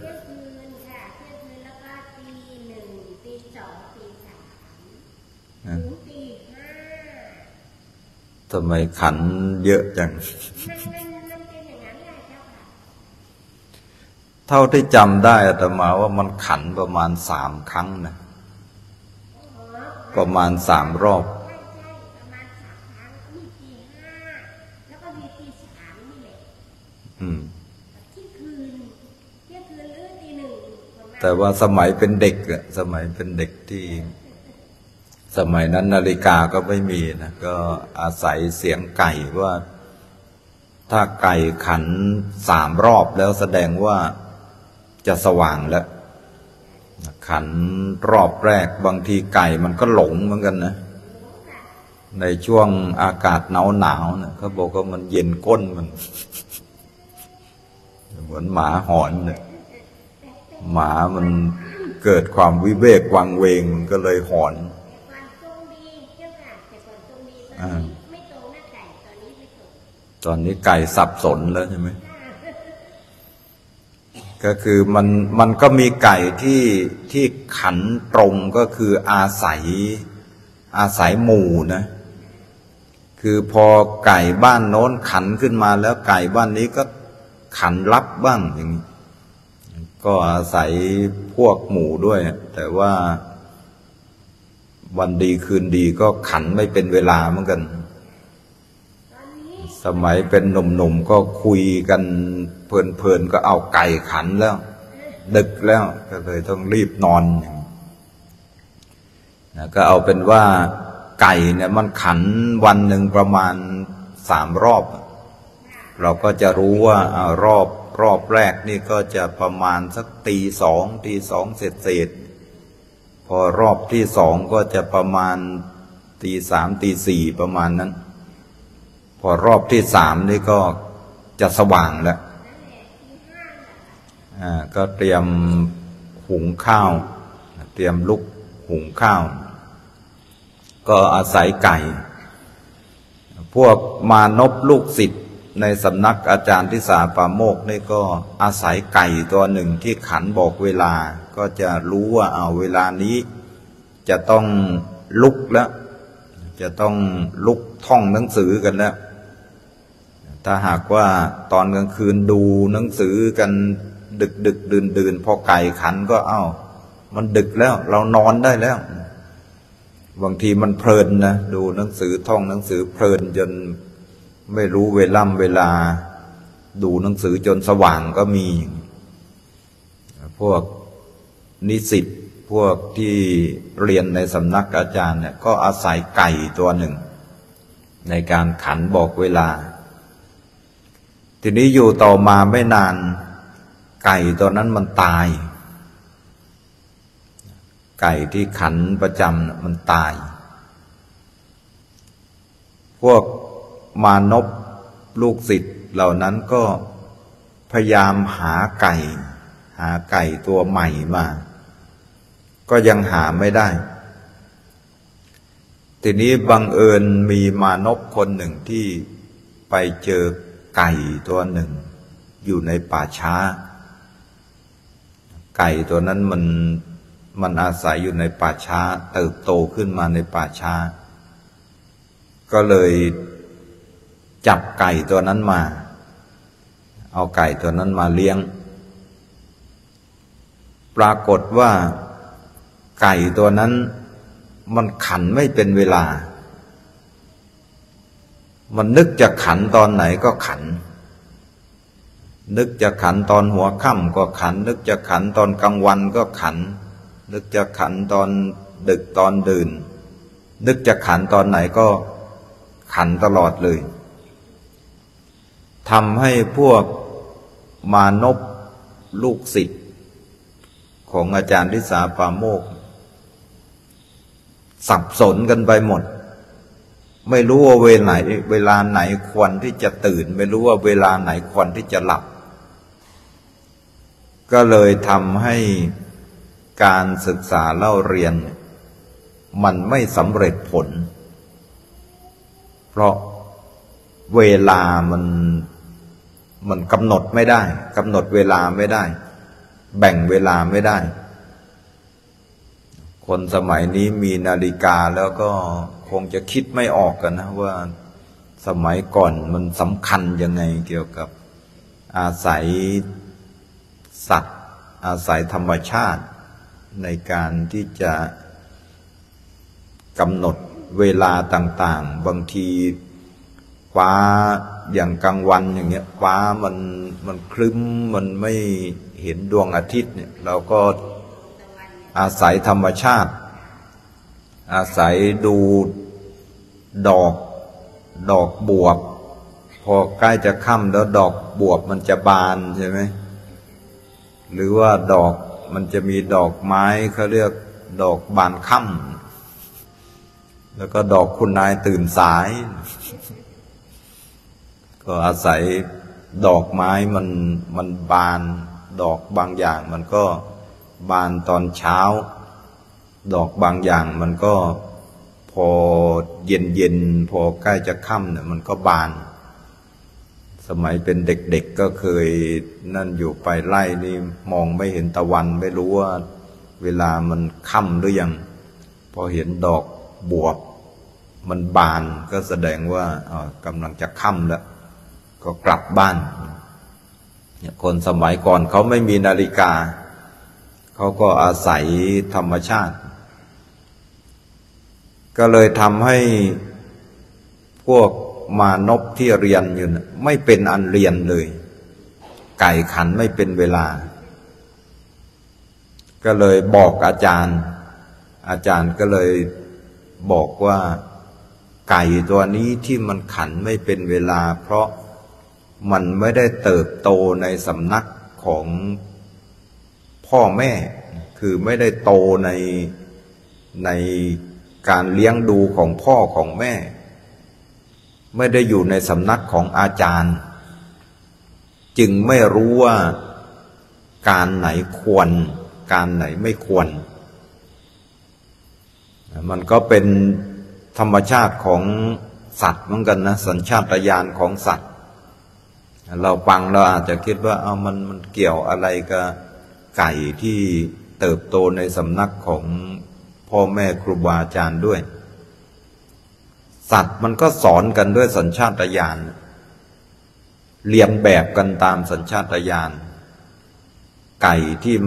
ทำไมขันเยอะจังเท่าที่จำได้อาตมาว่ามันขันประมาณ3 ครั้งนะประมาณ3 รอบแต่ว่าสมัยเป็นเด็กอะสมัยเป็นเด็กที่สมัยนั้นนาฬิกาก็ไม่มีนะก็อาศัยเสียงไก่ว่าถ้าไก่ขัน3 รอบแล้วแสดงว่าจะสว่างแล้วขันรอบแรกบางทีไก่มันก็หลงเหมือนกันนะในช่วงอากาศหนาวเนี่ยเขาบอกว่ามันเย็นก้นมันเหมือนหมาหอนเนี่ยหมามันเกิดความวิเวกวังเวงมันก็เลยหอนตอนนี้ไก่สับสนแล้วใช่ไหมก็คือมันก็มีไก่ที่ขันตรงก็คืออาศัยหมู่นะคือพอไก่บ้านโน้นขันขึ้นมาแล้วไก่บ้านนี้ก็ขันรับบ้างอย่างนี้ก็อาศัยพวกหมู่ด้วยแต่ว่าวันดีคืนดีก็ขันไม่เป็นเวลาเหมือนกันสมัยเป็นหนุ่มๆก็คุยกันเพลินๆก็เอาไก่ขันแล้วดึกแล้วก็เลยต้องรีบนอนก็เอาเป็นว่าไก่เนี่ยมันขันวันหนึ่งประมาณ3 รอบเราก็จะรู้ว่ารอบแรกนี่ก็จะประมาณสักตีสองเศษพอรอบที่2ก็จะประมาณตีสามตีสี่ประมาณนั้นพอรอบที่สามนี่ก็จะสว่างแล้วก็เตรียมหุงข้าวเตรียมลุกหุงข้าวก็อาศัยไก่พวกมานพลูกศิษย์ในสำนักอาจารย์ทิสาปาโมกข์นี่ก็อาศัยไก่ตัวหนึ่งที่ขันบอกเวลาก็จะรู้ว่าเอาเวลานี้จะต้องลุกแล้วจะต้องลุกท่องหนังสือกันแล้วถ้าหากว่าตอนกลางคืนดูหนังสือกันดึกดื่นพอไก่ขันก็มันดึกแล้วเรานอนได้แล้วบางทีมันเพลินนะดูหนังสือท่องหนังสือเพลินจนไม่รู้เวลาดูหนังสือจนสว่างก็มีพวกนิสิตพวกที่เรียนในสำนักอาจารย์เนี่ยก็อาศัยไก่ตัวหนึ่งในการขันบอกเวลาทีนี้อยู่ต่อมาไม่นานไก่ตัวนั้นมันตายไก่ที่ขันประจำมันตายพวกมานพลูกศิษย์เหล่านั้นก็พยายามหาไก่ตัวใหม่มาก็ยังหาไม่ได้ทีนี้บังเอิญมีมานพคนหนึ่งที่ไปเจอไก่ตัวหนึ่งอยู่ในป่าช้าไก่ตัวนั้นมันอาศัยอยู่ในป่าช้าเติบโตขึ้นมาในป่าช้าก็เลยจับไก่ตัวนั้นมาเอาไก่ตัวนั้นมาเลี้ยงปรากฏว่าไก่ตัวนั้นมันขันไม่เป็นเวลามันนึกจะขันตอนไหนก็ขันนึกจะขันตอนหัวค่ำก็ขันนึกจะขันตอนกลางวันก็ขันนึกจะขันตอนดึกตอนดื่นนึกจะขันตอนไหนก็ขันตลอดเลยทำให้พวกมานพลูกศิษย์ของอาจารย์ทิสาปาโมกข์สับสนกันไปหมดไม่รู้ว่าเวลาไหนควรที่จะตื่นไม่รู้ว่าเวลาไหนควรที่จะหลับก็เลยทำให้การศึกษาเล่าเรียนมันไม่สำเร็จผลเพราะเวลามันกำหนดไม่ได้กำหนดเวลาไม่ได้แบ่งเวลาไม่ได้คนสมัยนี้มีนาฬิกาแล้วก็คงจะคิดไม่ออกกันนะว่าสมัยก่อนมันสำคัญยังไงเกี่ยวกับอาศัยสัตว์อาศัยธรรมชาติในการที่จะกำหนดเวลาต่างๆบางทีฟ้าอย่างกลางวันอย่างเงี้ยฟ้ามันครึ้มมันไม่เห็นดวงอาทิตย์เนี่ยเราก็อาศัยธรรมชาติอาศัยดูดอกบวบพอใกล้จะค่ำแล้วดอกบวบมันจะบานใช่ไหมหรือว่าดอกมันจะมีดอกไม้เขาเรียกดอกบานค่ำแล้วก็ดอกคุณนายตื่นสายก็อาศัยดอกไม้มันบานดอกบางอย่างมันก็บานตอนเช้าดอกบางอย่างมันก็พอเย็นพอใกล้จะค่ำเนี่ยมันก็บานสมัยเป็นเด็กๆก็เคยนั่นอยู่ไปไล่นี่มองไม่เห็นตะวันไม่รู้ว่าเวลามันค่ำหรือยังพอเห็นดอกบวบมันบานก็แสดงว่ากำลังจะค่ำแล้วก็กลับบ้านคนสมัยก่อนเขาไม่มีนาฬิกาเขาก็อาศัยธรรมชาติก็เลยทำให้พวกมานพที่เรียนอยู่ไม่เป็นอันเรียนเลยไก่ขันไม่เป็นเวลาก็เลยบอกอาจารย์ก็เลยบอกว่าไก่ตัวนี้ที่มันขันไม่เป็นเวลาเพราะมันไม่ได้เติบโตในสำนักของพ่อแม่คือไม่ได้โตในการเลี้ยงดูของพ่อของแม่ไม่ได้อยู่ในสำนักของอาจารย์จึงไม่รู้ว่าการไหนควรการไหนไม่ควรมันก็เป็นธรรมชาติของสัตว์เหมือนกันนะสัญชาตญาณของสัตว์เราฟังเราอาจจะคิดว่ามันเกี่ยวอะไรกับไก่ที่เติบโตในสำนักของพ่อแม่ครูบาอาจารย์ด้วยสัตว์มันก็สอนกันด้วยสัญชาตญาณเรียนแบบกันตามสัญชาตญาณไก่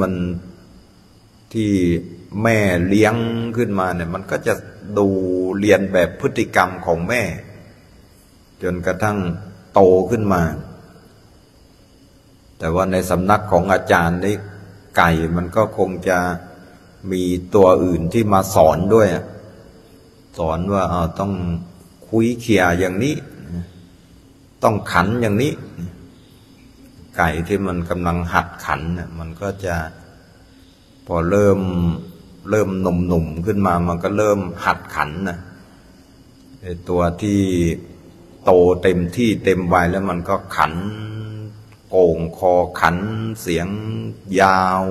ที่แม่เลี้ยงขึ้นมาเนี่ยมันก็จะดูเรียนแบบพฤติกรรมของแม่จนกระทั่งโตขึ้นมาแต่ว่าในสำนักของอาจารย์นี่ไก่มันก็คงจะมีตัวอื่นที่มาสอนด้วยสอนว่าต้องคุยเขี่ยอย่างนี้ต้องขันอย่างนี้ไก่ที่มันกำลังหัดขันเนี่ยมันก็จะพอเริ่มหนุ่มๆขึ้นมามันก็เริ่มหัดขันนะไอ้ตัวที่โตเต็มที่เต็มวัยแล้วมันก็ขันโก่งคอขันเสียงยาว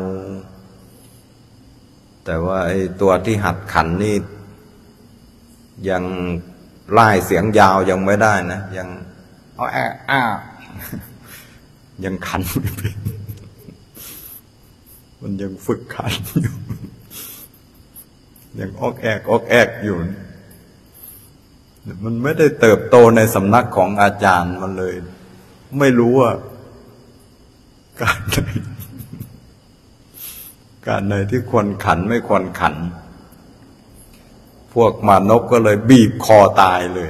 แต่ว่าไอ้ตัวที่หัดขันนี่ยังไล่เสียงยาวยังไม่ได้นะยังยังขันไม่เป็นมันยังฝึกขันอยู่ยังออกแอกอยู่มันไม่ได้เติบโตในสำนักของอาจารย์มันเลยไม่รู้ว่าการไหนที่ควรขันไม่ควรขันพวกมานพก็เลยบีบคอตายเลย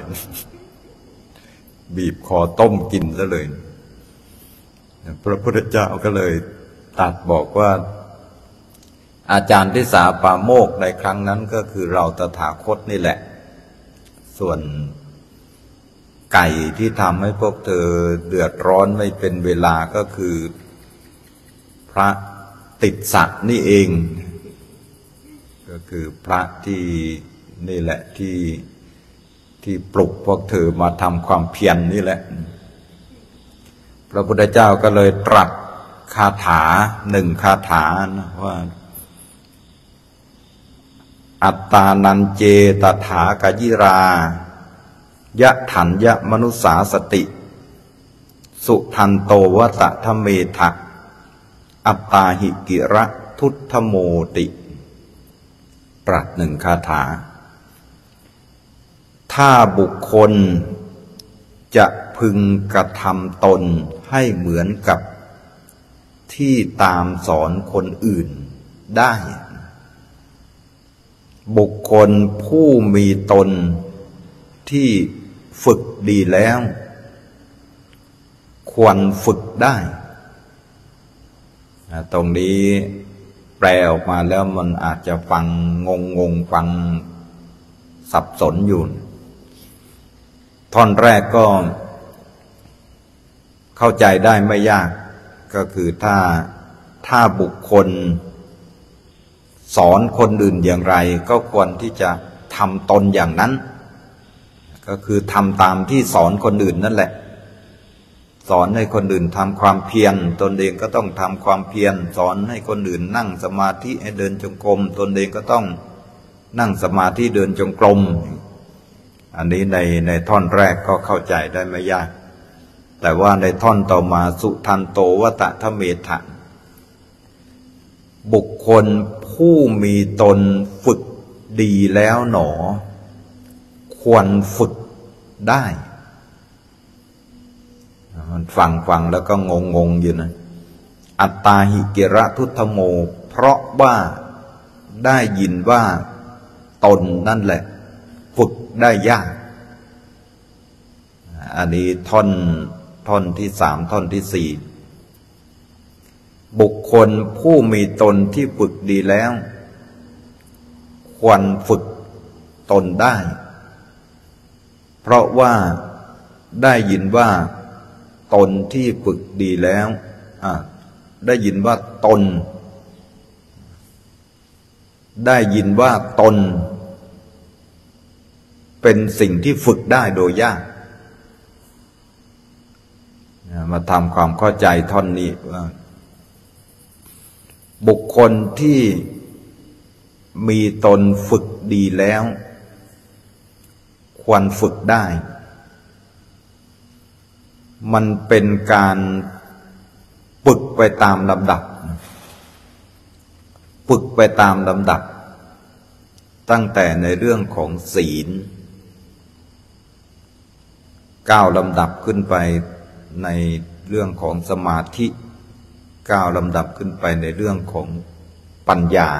บีบคอต้มกินซะเลยพระพุทธเจ้าก็เลยตรัสบอกว่าอาจารย์ทิสาปาโมกข์ในครั้งนั้นก็คือเราตถาคตนี่แหละส่วนไก่ที่ทำให้พวกเธอเดือดร้อนไม่เป็นเวลาก็คือพระติดสัตว์นี่เองก็คือพระที่นี่แหละที่ปลุกพวกเธอมาทำความเพียร นี่แหละพระพุทธเจ้าก็เลยตรัสคาถาหนึ่งคาถานะว่าอัตตานันเจตถากยิรายะถัญญะมนุสาสติสุทันโตวตทะเมทะอัตตาหิกิระทุตถโมติตรัสหนึ่งคาถาถ้าบุคคลจะพึงกระทำตนให้เหมือนกับที่ตามสอนคนอื่นได้บุคคลผู้มีตนที่ฝึกดีแล้วควรฝึกได้ตรงนี้แปลออกมาแล้วมันอาจจะฟังงงฟังสับสนอยู่ท่อนแรกก็เข้าใจได้ไม่ยากก็คือถ้าบุคคลสอนคนอื่นอย่างไรก็ควรที่จะทำตนอย่างนั้นก็คือทำตามที่สอนคนอื่นนั่นแหละสอนให้คนอื่นทำความเพียรตนเองก็ต้องทำความเพียรสอนให้คนอื่นนั่งสมาธิให้เดินจงกรมตนเองก็ต้องนั่งสมาธิเดินจงกรมอันนี้ในท่อนแรกก็เข้าใจได้ไม่ยากแต่ว่าในท่อนต่อมาสุทันโตวตทะเมทะบุคคลผู้มีตนฝึกดีแล้วหนอควรฝึกได้มันฟังแล้วก็งงอยู่นะอัตตาหิกิระทุตถโมเพราะว่าได้ยินว่าตนนั่นแหละฝึกได้ยากอันนี้ท่อนที่สามท่อนที่สี่บุคคลผู้มีตนที่ฝึกดีแล้วควรฝึกตนได้เพราะว่าได้ยินว่าตนที่ฝึกดีแล้วได้ยินว่าตนได้ยินว่าตนเป็นสิ่งที่ฝึกได้โดยยากมาทำความเข้าใจท่อนนี้ว่าบุคคลที่มีตนฝึกดีแล้วควรฝึกได้มันเป็นการฝึกไปตามลำดับฝึกไปตามลำดับตั้งแต่ในเรื่องของศีลก้าวลำดับขึ้นไปในเรื่องของสมาธิก้าวลำดับขึ้นไปในเรื่องของปัญญา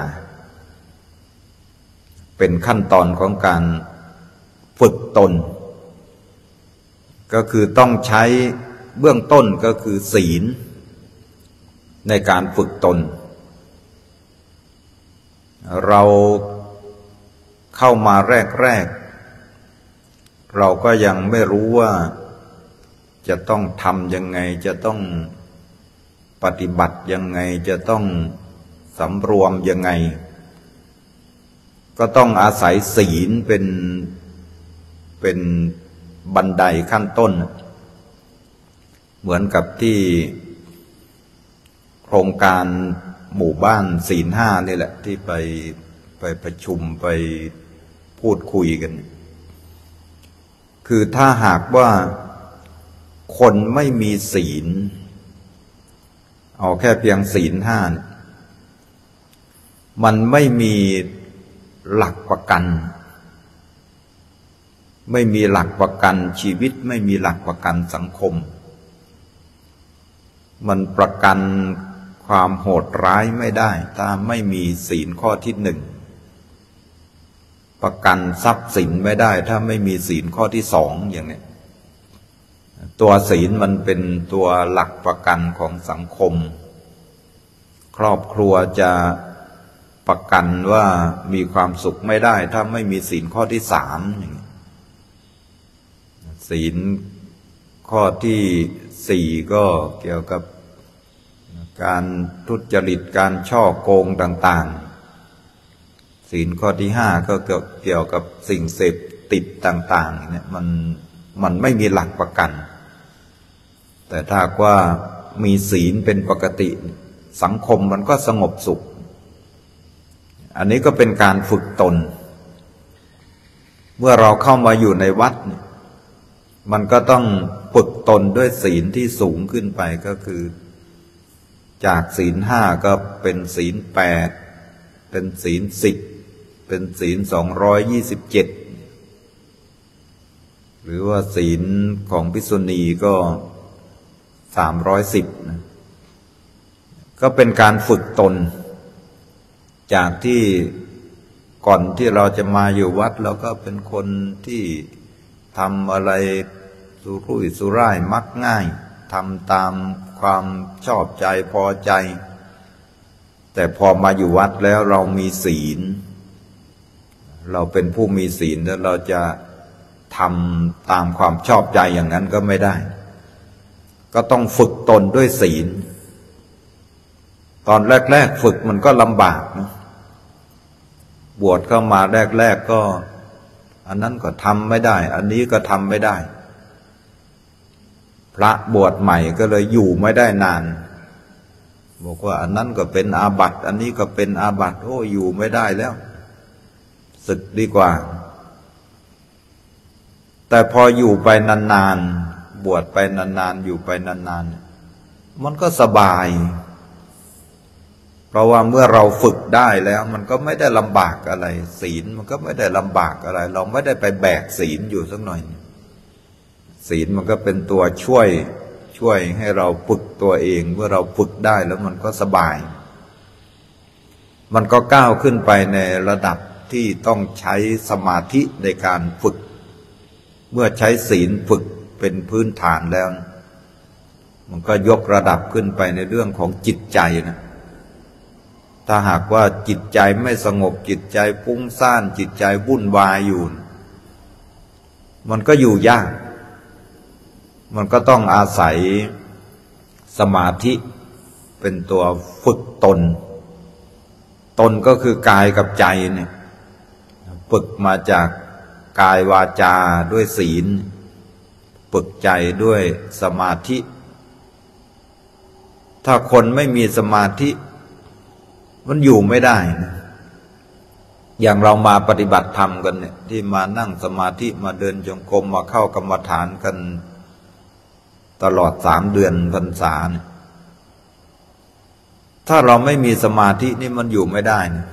เป็นขั้นตอนของการฝึกตนก็คือต้องใช้เบื้องต้นก็คือศีลในการฝึกตนเราเข้ามาแรกเราก็ยังไม่รู้ว่าจะต้องทำยังไงจะต้องปฏิบัติยังไงจะต้องสำรวมยังไงก็ต้องอาศัยศีลเป็นบันไดขั้นต้นเหมือนกับที่โครงการหมู่บ้านศีลห้านี่แหละที่ไปประชุมไปพูดคุยกันคือถ้าหากว่าคนไม่มีศีลเอาแค่เพียงศีลห้ามันไม่มีหลักประกันไม่มีหลักประกันชีวิตไม่มีหลักประกันสังคมมันประกันความโหดร้ายไม่ได้ถ้าไม่มีศีลข้อที่หนึ่งประกันทรัพย์สินไม่ได้ถ้าไม่มีศีลข้อที่สองอย่างนี้ตัวศีลมันเป็นตัวหลักประกันของสังคมครอบครัวจะประกันว่ามีความสุขไม่ได้ถ้าไม่มีศีลข้อที่สามอย่างนี้ศีลข้อที่สี่ก็เกี่ยวกับการทุจริตการช่อโกงต่างๆศีลข้อที่ห้าก็เกี่ยวกับสิ่งเสพติดต่างๆเนี่ยมันไม่มีหลักประกันแต่ถ้าว่ามีศีลเป็นปกติสังคมมันก็สงบสุขอันนี้ก็เป็นการฝึกตนเมื่อเราเข้ามาอยู่ในวัดมันก็ต้องฝึกตนด้วยศีลที่สูงขึ้นไปก็คือจากศีลห้าก็เป็นศีลแปดเป็นศีลสิบเป็นศีล227หรือว่าศีลของภิกษุณีก็310นะก็เป็นการฝึกตนจากที่ก่อนที่เราจะมาอยู่วัดเราก็เป็นคนที่ทำอะไรสุรุ่ยสุร่ายมักง่ายทำตามความชอบใจพอใจแต่พอมาอยู่วัดแล้วเรามีศีลเราเป็นผู้มีศีลแล้วเราจะทำตามความชอบใจอย่างนั้นก็ไม่ได้ก็ต้องฝึกตนด้วยศีลตอนแรกๆฝึกมันก็ลำบากนะบวชเข้ามาแรกๆก็อันนั้นก็ทำไม่ได้อันนี้ก็ทำไม่ได้พระบวชใหม่ก็เลยอยู่ไม่ได้นานบอกว่าอันนั้นก็เป็นอาบัติอันนี้ก็เป็นอาบัติโอ้อยู่ไม่ได้แล้วสึกดีกว่าแต่พออยู่ไปนานๆบวชไปนานๆอยู่ไปนานๆมันก็สบายเพราะว่าเมื่อเราฝึกได้แล้วมันก็ไม่ได้ลำบากอะไรศีลมันก็ไม่ได้ลำบากอะไรเราไม่ได้ไปแบกศีลอยู่สักหน่อยศีลมันก็เป็นตัวช่วยให้เราฝึกตัวเองเมื่อเราฝึกได้แล้วมันก็สบายมันก็ก้าวขึ้นไปในระดับที่ต้องใช้สมาธิในการฝึกเมื่อใช้ศีลฝึกเป็นพื้นฐานแล้วมันก็ยกระดับขึ้นไปในเรื่องของจิตใจนะถ้าหากว่าจิตใจไม่สงบจิตใจฟุ้งซ่านจิตใจวุ่นวายอยู่มันก็อยู่ยากมันก็ต้องอาศัยสมาธิเป็นตัวฝึกตนก็คือกายกับใจเนี่ยฝึกมาจากกายวาจาด้วยศีลฝึกใจด้วยสมาธิถ้าคนไม่มีสมาธิมันอยู่ไม่ได้นะอย่างเรามาปฏิบัติธรรมกันเนี่ยที่มานั่งสมาธิมาเดินจงกรมมาเข้ากรรมฐานกันตลอด3 เดือนพรรษาเนี่ยถ้าเราไม่มีสมาธินี่มันอยู่ไม่ได้นะ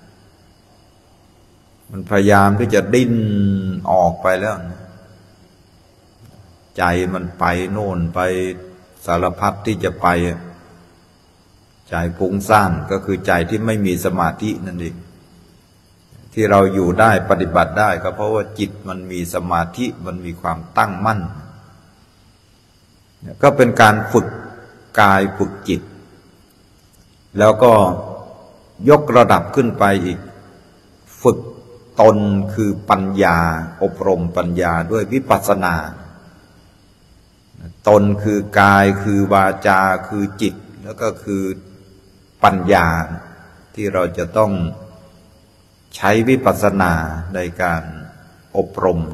มันพยายามที่จะดิ้นออกไปแล้วนะใจมันไปโน่นไปสารพัดที่จะไปใจฟุ้งซ่านก็คือใจที่ไม่มีสมาธินั่นเองที่เราอยู่ได้ปฏิบัติได้ก็เพราะว่าจิตมันมีสมาธิมันมีความตั้งมั่นก็เป็นการฝึกกายฝึกจิตแล้วก็ยกระดับขึ้นไปอีกฝึกตนคือปัญญาอบรมปัญญาด้วยวิปัสสนาตนคือกายคือวาจาคือจิตแล้วก็คือปัญญาที่เราจะต้องใช้วิปัสสนาในการอบรม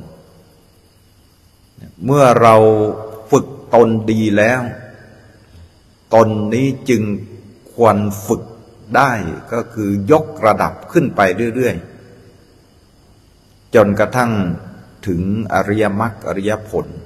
เมื่อเราฝึกตนดีแล้วตนนี้จึงควรฝึกได้ก็คือยกระดับขึ้นไปเรื่อยๆจนกระทั่งถึงอริยมรรคอริยผล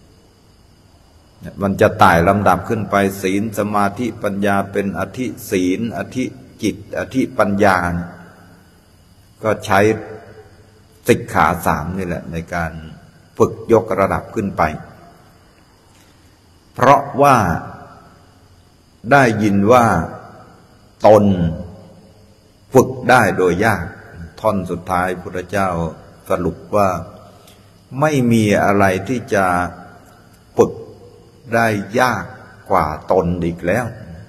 มันจะไต่ลำดับขึ้นไปศีลสมาธิปัญญาเป็นอธิศีลอธิจิตอธิปัญญาก็ใช้สิกขา3นี่แหละในการฝึกยกระดับขึ้นไปเพราะว่าได้ยินว่าตนฝึกได้โดยยากท่อนสุดท้ายพุทธเจ้าสรุปว่าไม่มีอะไรที่จะฝึกได้ยากกว่าตนอีกแล้ว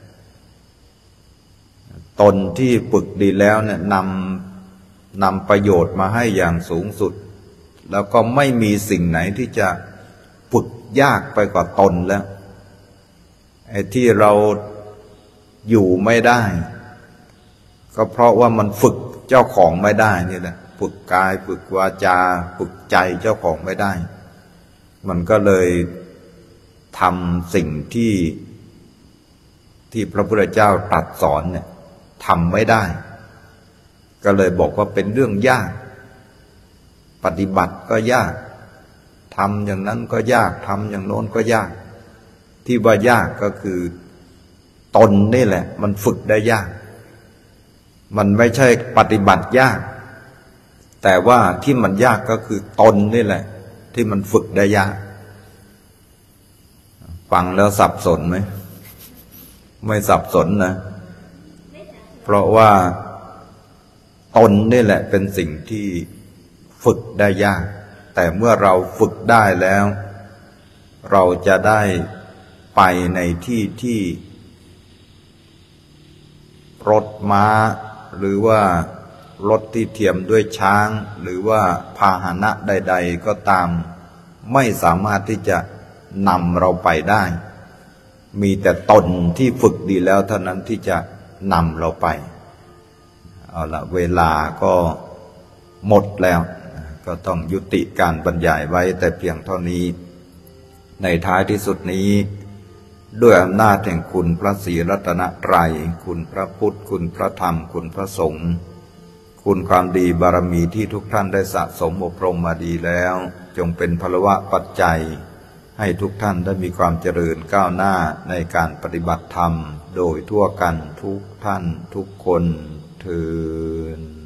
ตนที่ฝึกดีแล้วเนี่ยนำประโยชน์มาให้อย่างสูงสุดแล้วก็ไม่มีสิ่งไหนที่จะฝึกยากไปกว่าตนแล้วไอ้ที่เราอยู่ไม่ได้ก็เพราะว่ามันฝึกเจ้าของไม่ได้นี่แหละฝึกกายฝึกวาจาฝึกใจเจ้าของไม่ได้มันก็เลยทำสิ่งที่พระพุทธเจ้าตรัสสอนเนี่ยทำไม่ได้ก็เลยบอกว่าเป็นเรื่องยากปฏิบัติก็ยากทำอย่างนั้นก็ยากทำอย่างโน้นก็ยากที่ว่ายากก็คือตนนี่แหละมันฝึกได้ยากมันไม่ใช่ปฏิบัติยากแต่ว่าที่มันยากก็คือตนนี่แหละที่มันฝึกได้ยากฟังแล้วสับสนไหมไม่สับสนนะเพราะว่าตนนี่แหละเป็นสิ่งที่ฝึกได้ยากแต่เมื่อเราฝึกได้แล้วเราจะได้ไปในที่ที่รถม้าหรือว่ารถที่เทียมด้วยช้างหรือว่าพาหนะใดๆก็ตามไม่สามารถที่จะนำเราไปได้มีแต่ตนที่ฝึกดีแล้วเท่านั้นที่จะนำเราไปเอาละเวลาก็หมดแล้วก็ต้องยุติการบรรยายไว้แต่เพียงเท่านี้ในท้ายที่สุดนี้ด้วยอำนาจแห่งคุณพระศรีรัตนตรัยคุณพระพุทธคุณพระธรรมคุณพระสงฆ์คุณความดีบารมีที่ทุกท่านได้สะสมอบรมมาดีแล้วจงเป็นพลวะปัจจัยให้ทุกท่านได้มีความเจริญก้าวหน้าในการปฏิบัติธรรมโดยทั่วกันทุกท่านทุกคนเทอญ